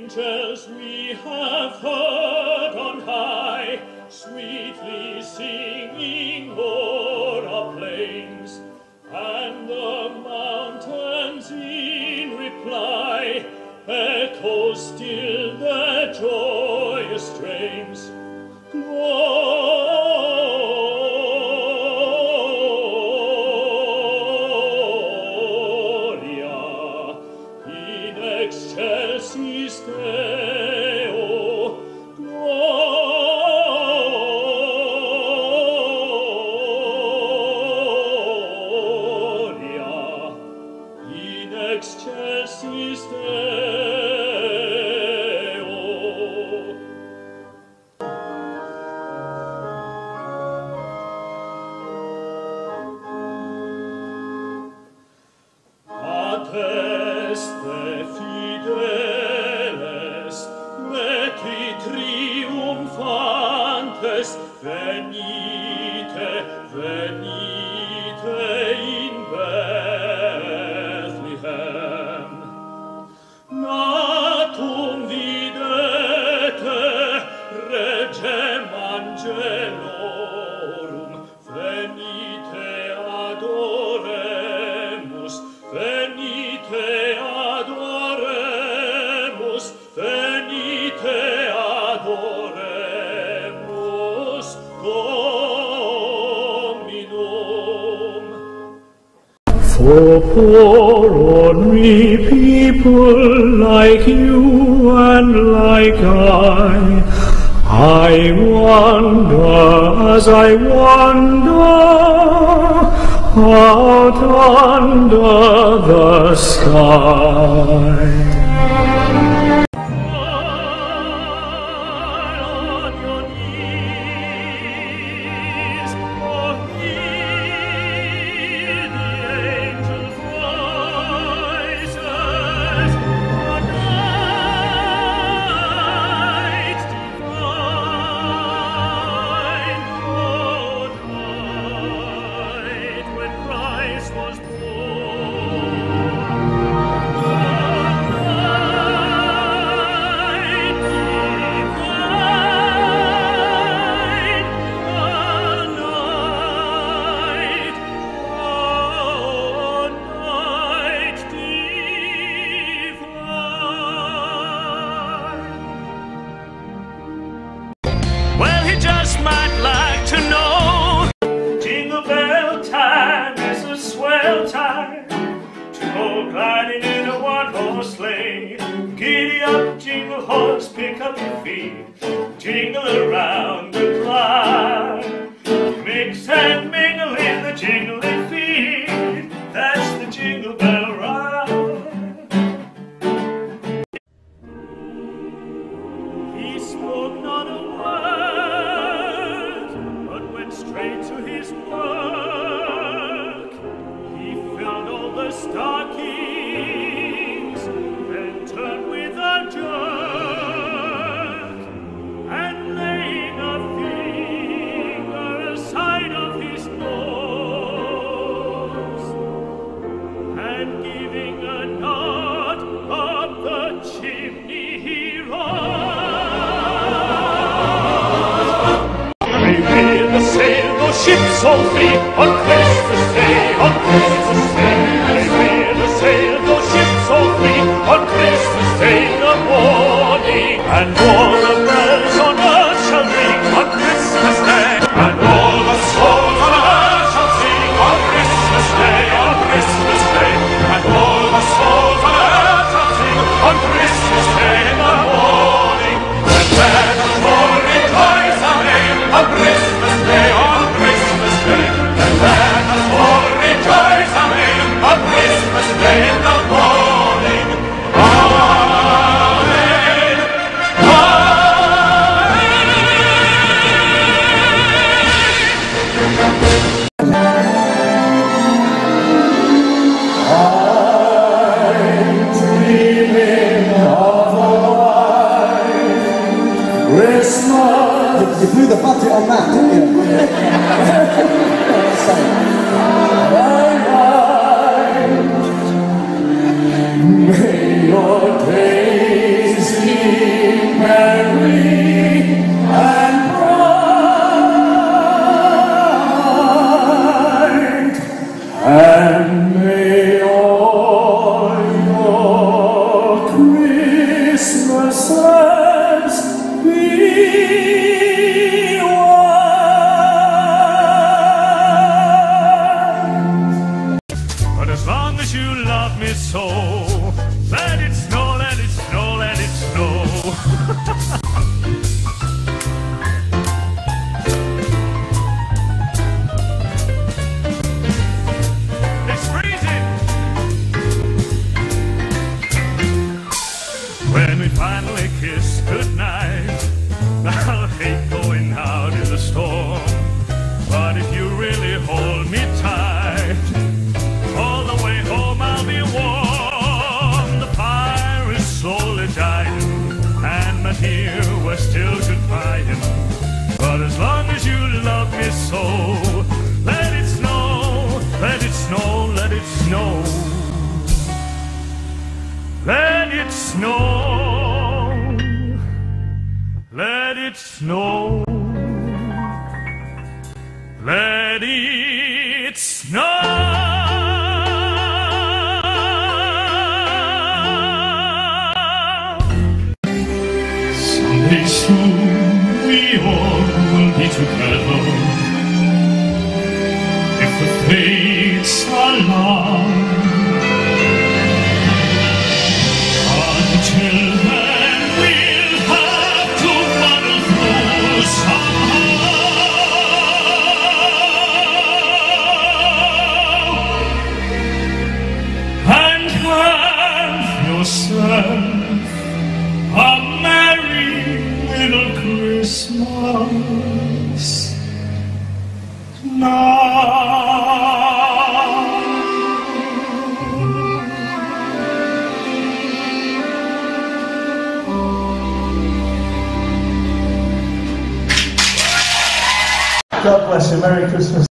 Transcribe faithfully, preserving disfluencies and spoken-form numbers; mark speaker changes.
Speaker 1: angels we have heard on high, sweetly singing o'er our plains, and the mountains in reply echo still their joyous strains. Gloria in excelsis Deo, Gloria in excelsis Deo. Adeste fideles, leti triumphantes, venite, venite in Bethlehem. Natum videte regem angelorum, venite adoremus, venite adoremus, venite adoremus Dominum. For poor ordinary people like you and like I, I wonder as I wander out under the sky. Might like to know, jingle bell time is a swell time to go gliding in a one-horse sleigh. Giddy up, jingle horse, pick up your feet, jingle around the clock. Mix and mingle in the jingling feet, that's the jingle bell ride. He spoke not a word, straight to his work. He filled all the stockings, then turned with a jerk, and laying a finger aside of his nose, and giving a nod up the chimney he rose. Ships all free on Christmas Day, on Christmas Day. They wear the sail, those ships all free on Christmas Day in the morning. And all the bells on earth shall ring on Christmas Day. And all the souls on earth shall sing on Christmas Day, on Christmas Day. And all the souls on earth shall sing on Christmas Day in the morning. And let us all rejoice, amen, on Christmas Day, on and let us all rejoice, amen, on Christmas Day in the morning. Amen, I'm dreaming of a white Christmas.
Speaker 2: You blew the budget on that, didn't you?
Speaker 1: May your days be as you love me so. Let it snow, let it snow, let it snow. It's freezing. When we finally kiss goodnight, I'll hate going out in the storm. But if you really hold me tight, all the way home I'll be warm. The fire is slowly dying, and my dear, we're still goodbying. But as long as you love me so, let it snow, let it snow, let it snow. Let it snow, let it snow, let it snow. Someday soon we all will be together, if the fates allow. Until then we'll have to muddle through somehow, and have yourself a merry little Christmas now.
Speaker 2: God bless you. Merry Christmas.